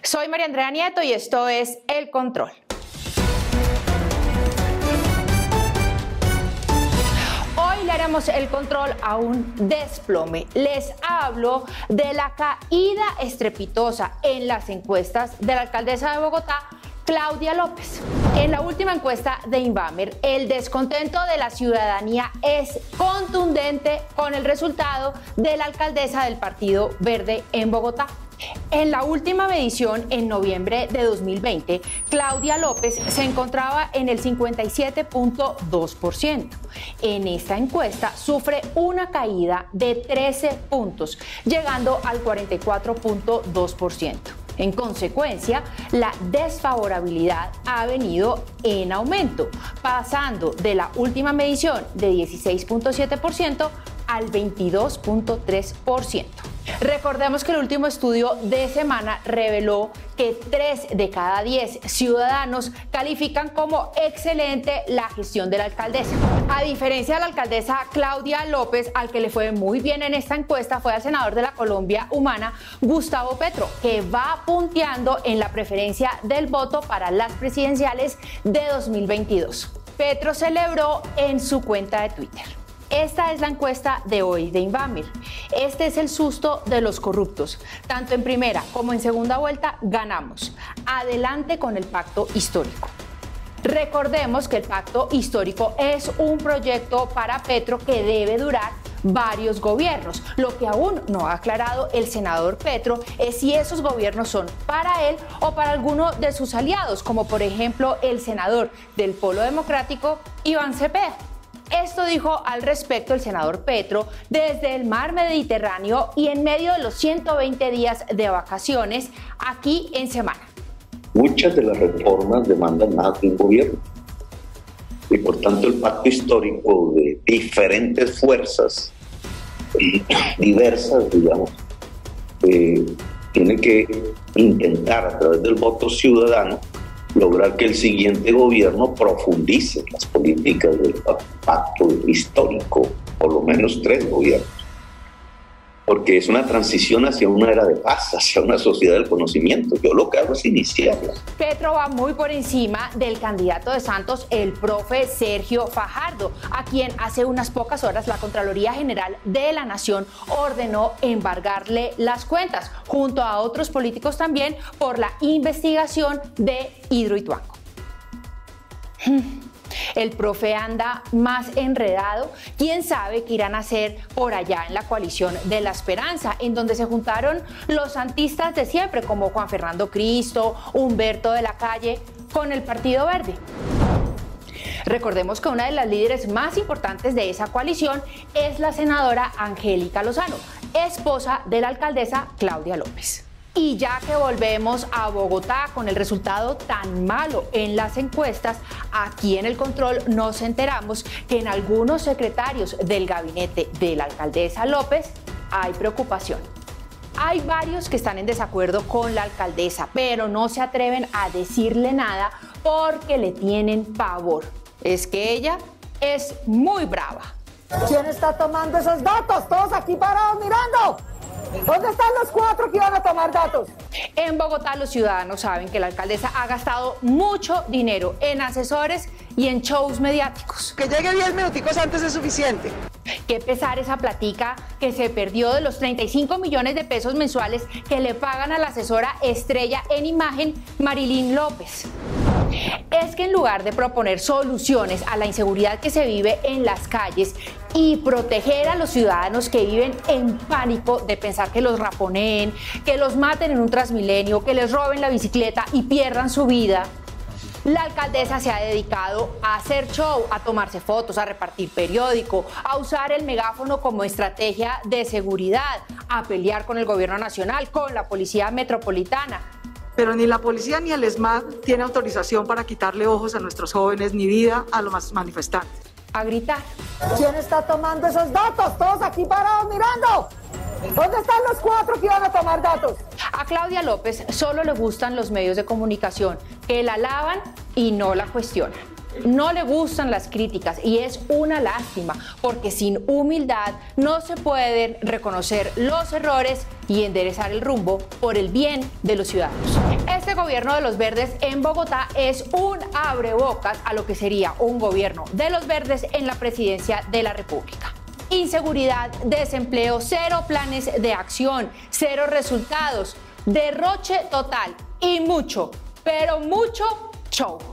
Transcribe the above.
Soy María Andrea Nieto y esto es El Control. Hoy le haremos el control a un desplome. Les hablo de la caída estrepitosa en las encuestas de la alcaldesa de Bogotá, Claudia López. En la última encuesta de Invamer, el descontento de la ciudadanía es contundente con el resultado de la alcaldesa del Partido Verde en Bogotá. En la última medición, en noviembre de 2020, Claudia López se encontraba en el 57.2%. En esta encuesta sufre una caída de 13 puntos, llegando al 44.2%. En consecuencia, la desfavorabilidad ha venido en aumento, pasando de la última medición de 16.7% al 22.3%. Recordemos que el último estudio de semana reveló que 3 de cada 10 ciudadanos califican como excelente la gestión de la alcaldesa. A diferencia de la alcaldesa Claudia López, al que le fue muy bien en esta encuesta fue al senador de la Colombia Humana, Gustavo Petro, que va punteando en la preferencia del voto para las presidenciales de 2022. Petro celebró en su cuenta de Twitter: esta es la encuesta de hoy de Invamer. Este es el susto de los corruptos. Tanto en primera como en segunda vuelta ganamos. Adelante con el pacto histórico. Recordemos que el pacto histórico es un proyecto para Petro que debe durar varios gobiernos. Lo que aún no ha aclarado el senador Petro es si esos gobiernos son para él o para alguno de sus aliados, como por ejemplo el senador del Polo Democrático, Iván Cepeda. Esto dijo al respecto el senador Petro desde el mar Mediterráneo y en medio de los 120 días de vacaciones aquí en Semana. Muchas de las reformas demandan más de un gobierno y por tanto el pacto histórico de diferentes fuerzas diversas, digamos, tiene que intentar a través del voto ciudadano lograr que el siguiente gobierno profundice las políticas del pacto histórico, por lo menos 3 gobiernos, porque es una transición hacia una era de paz, hacia una sociedad del conocimiento. Yo lo que hago es iniciarla. Petro va muy por encima del candidato de Santos, el profe Sergio Fajardo, a quien hace unas pocas horas la Contraloría General de la Nación ordenó embargarle las cuentas, junto a otros políticos también, por la investigación de Hidroituango. El profe anda más enredado. ¿Quién sabe qué irán a hacer por allá en la coalición de la esperanza, en donde se juntaron los santistas de siempre, como Juan Fernando Cristo, Humberto de la Calle, con el Partido Verde? Recordemos que una de las líderes más importantes de esa coalición es la senadora Angélica Lozano, esposa de la alcaldesa Claudia López. Y ya que volvemos a Bogotá con el resultado tan malo en las encuestas, aquí en El Control nos enteramos que en algunos secretarios del gabinete de la alcaldesa López hay preocupación. Hay varios que están en desacuerdo con la alcaldesa, pero no se atreven a decirle nada porque le tienen pavor. Es que ella es muy brava. ¿Quién está tomando esos datos? Todos aquí parados mirando. ¿Dónde están los 4 que iban a tomar datos? En Bogotá los ciudadanos saben que la alcaldesa ha gastado mucho dinero en asesores y en shows mediáticos. Que llegue 10 minuticos antes es suficiente. Qué pesar esa platica que se perdió de los 35 millones de pesos mensuales que le pagan a la asesora estrella en imagen, Marilyn López. Es que en lugar de proponer soluciones a la inseguridad que se vive en las calles y proteger a los ciudadanos que viven en pánico de pensar que los raponeen, que los maten en un Transmilenio, que les roben la bicicleta y pierdan su vida, la alcaldesa se ha dedicado a hacer show, a tomarse fotos, a repartir periódico, a usar el megáfono como estrategia de seguridad, a pelear con el gobierno nacional, con la policía metropolitana. Pero ni la policía ni el ESMAD tiene autorización para quitarle ojos a nuestros jóvenes ni vida a los manifestantes. A gritar. ¿Quién está tomando esos datos? Todos aquí parados mirando. ¿Dónde están los 4 que iban a tomar datos? A Claudia López solo le gustan los medios de comunicación que la alaban y no la cuestionan. no le gustan las críticas y es una lástima porque sin humildad no se pueden reconocer los errores y enderezar el rumbo por el bien de los ciudadanos. Este gobierno de los verdes en Bogotá es un abrebocas a lo que sería un gobierno de los verdes en la presidencia de la República. Inseguridad, desempleo, cero planes de acción, cero resultados, derroche total y mucho, pero mucho show.